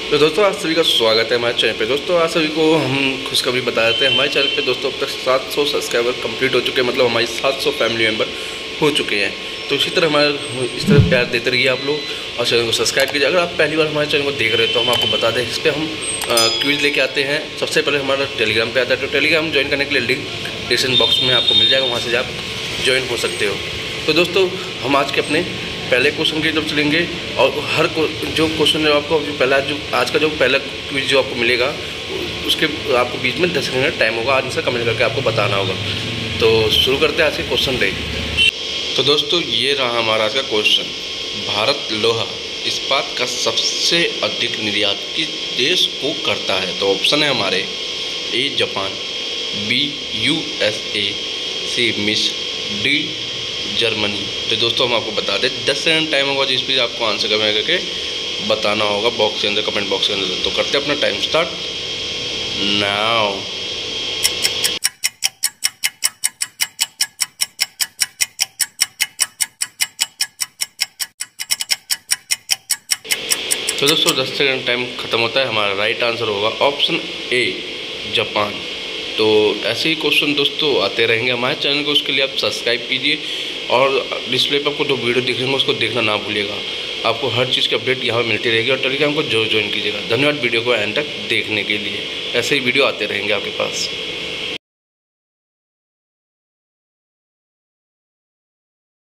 तो दोस्तों आज सभी का स्वागत है हमारे चैनल पे। दोस्तों आज सभी को हम खुशखबरी बता देते हैं। हमारे चैनल पे दोस्तों अब तक 700 सब्सक्राइबर कंप्लीट हो चुके हैं, मतलब हमारी 700 फैमिली मेम्बर हो चुके हैं। तो इसी तरह हमारे इस तरह प्यार देते रहिए आप लोग और चैनल को सब्सक्राइब कीजिए। अगर आप पहली बार हमारे चैनल को देख रहे हो तो हम आपको बता दें, इस पर हम क्विज लेके आते हैं। सबसे पहले हमारा टेलीग्राम पे आता है, तो टेलीग्राम ज्वाइन करने के लिए लिंक डिस्क्रिप्शन बॉक्स में आपको मिल जाएगा, वहाँ से आप ज्वाइन हो सकते हो। तो दोस्तों हम आज के अपने पहले क्वेश्चन की तरफ चलेंगे और हर जो क्वेश्चन जो आपको पहला जो आज का जो पहला क्विज जो आपको मिलेगा उसके आपको बीच में 10 सेकंड टाइम होगा, आंसर कमेंट करके आपको बताना होगा। तो शुरू करते हैं आज के क्वेश्चन पे। तो दोस्तों ये रहा हमारा आज का क्वेश्चन। भारत लोहा इस्पात का सबसे अधिक निर्यात किस देश को करता है? तो ऑप्शन है हमारे A Japan, B USA, C मिस्र, डी जर्मनी। तो दोस्तों हम आपको बता दें 10 सेकंड टाइम होगा जिस पर आपको आंसर कमेंट करके बताना होगा बॉक्स के अंदर, कमेंट बॉक्स के अंदर। तो करते हैं अपना टाइम स्टार्ट नाउ। तो दोस्तों 10 सेकंड टाइम ख़त्म होता है। हमारा राइट आंसर होगा ऑप्शन ए जापान। तो ऐसे ही क्वेश्चन दोस्तों आते रहेंगे हमारे चैनल को, उसके लिए आप सब्सक्राइब कीजिए और डिस्प्ले पर आपको जो वीडियो दिख रहे हैं उसको देखना ना भूलिएगा। आपको हर चीज़ की अपडेट यहाँ मिलती रहेगी और टेलीग्राम को जरूर ज्वाइन कीजिएगा। धन्यवाद वीडियो को एंड तक देखने के लिए। ऐसे ही वीडियो आते रहेंगे आपके पास।